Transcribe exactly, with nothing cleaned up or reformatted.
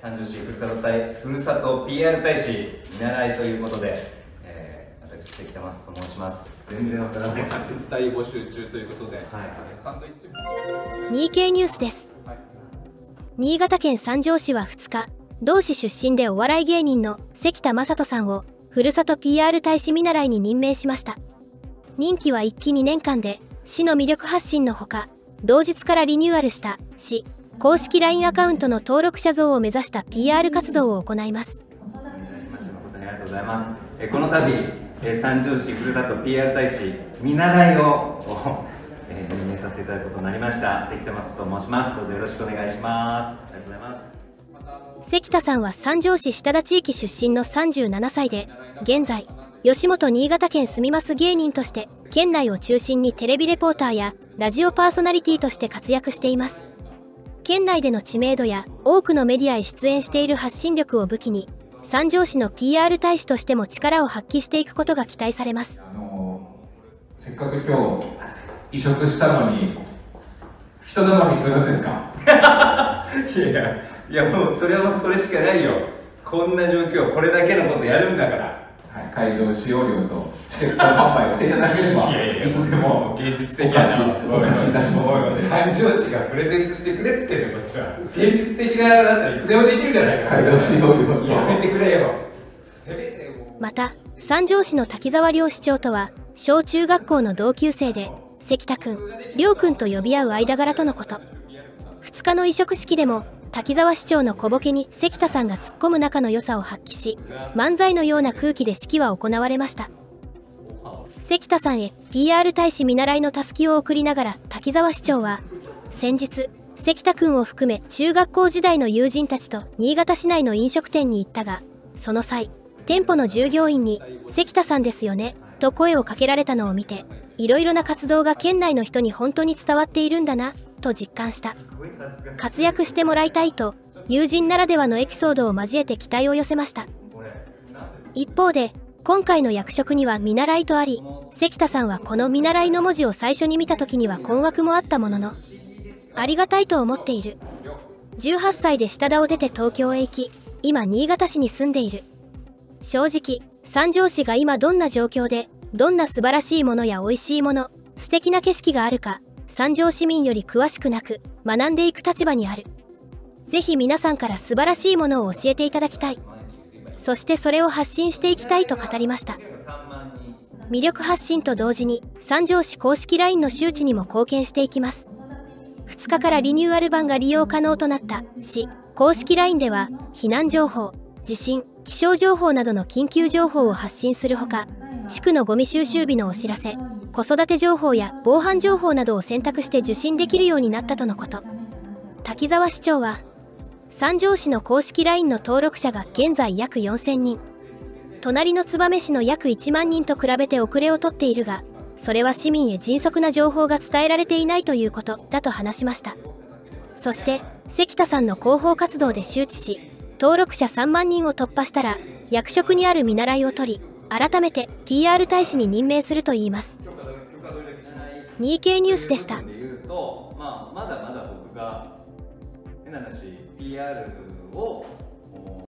三条市ふるさと大ふるさと ピーアール 大使見習いということで、えー、私関田マスと申します。全然わからない。 大募集中ということで、はい、サンドイッチニーケー ニュースです、はい、新潟県三条市はふつか、同市出身でお笑い芸人の関田正人さんをふるさと ピーアール 大使見習いに任命しました。任期はいっきにねんかんで、市の魅力発信のほか、同日からリニューアルした市公式 ライン アカウントの登録者増を目指した ピーアール 活動を行います。 誠にありがとうございます。えこの度、え三条市ふるさと ピーアール 大使見習いをえ任命させていただくことになりました関田正人と申します。どうぞよろしくお願いします。ありがとうございます。 関田さんは三条市下田地域出身のさんじゅうななさいで、現在吉本新潟県住みます芸人として県内を中心にテレビレポーターやラジオパーソナリティとして活躍しています。県内での知名度や多くのメディアへ出演している発信力を武器に、三条市の ピーアール 大使としても力を発揮していくことが期待されます。 あのせっかく今日移植したのに人頼みするんですか？ いやいや、もうそれはもうそれしかないよ。こんな状況、これだけのことやるんだから。 はい、会場使用料とチケット販売をしていただければ、いやいやいつでも現実的なお貸しいたしますので。 三条市がプレゼントしてくれって言ってるよ、こっちは。現実的なだったらいつでもできるじゃないか。 会場使用料とやめてくれよ。せめてまた三条市の滝沢亮市長とは小中学校の同級生で、関田くん、亮くんと呼び合う間柄とのこと。ふつかの委嘱式でも滝沢市長の小ボケに関田さんが突っ込む仲の良さを発揮し、漫才のような空気で式は行われました。関田さんへ ピーアール 大使見習いのたすきを送りながら、滝沢市長は先日関田くんを含め中学校時代の友人たちと新潟市内の飲食店に行ったが、その際店舗の従業員に「関田さんですよね」と声をかけられたのを見て、いろいろな活動が県内の人に本当に伝わっているんだなと実感した。活躍してもらいたいと友人ならではのエピソードを交えて期待を寄せました。一方で今回の役職には見習いとあり、関田さんはこの見習いの文字を最初に見た時には困惑もあったものの、ありがたいと思っている。じゅうはっさいで下田を出て東京へ行き、今新潟市に住んでいる。正直三条市が今どんな状況で、どんな素晴らしいものや美味しいもの、素敵な景色があるか、三条市民より詳しくなく学んでいく立場にある。ぜひ皆さんから素晴らしいものを教えていただきたい。そしてそれを発信していきたいと語りました。魅力発信と同時に三条市公式 ライン の周知にも貢献していきます。ふつかからリニューアル版が利用可能となった市公式 ライン では、避難情報、地震、気象情報などの緊急情報を発信するほか、地区のゴミ収集日のお知らせ、子育て情報や防犯情報などを選択して受信できるようになったとのこと。滝沢市長は、三条市の公式 ライン の登録者が現在約よんせんにん、隣の燕市の約いちまんにんと比べて遅れをとっているが、それは市民へ迅速な情報が伝えられていないということだと話しました。そして関田さんの広報活動で周知し、登録者さんまんにんを突破したら役職にある見習いを取り、改めて ピーアール 大使に任命するといいます。ニーケー ニュースでした。 まあ、まだまだ僕が変な話 ピーアール を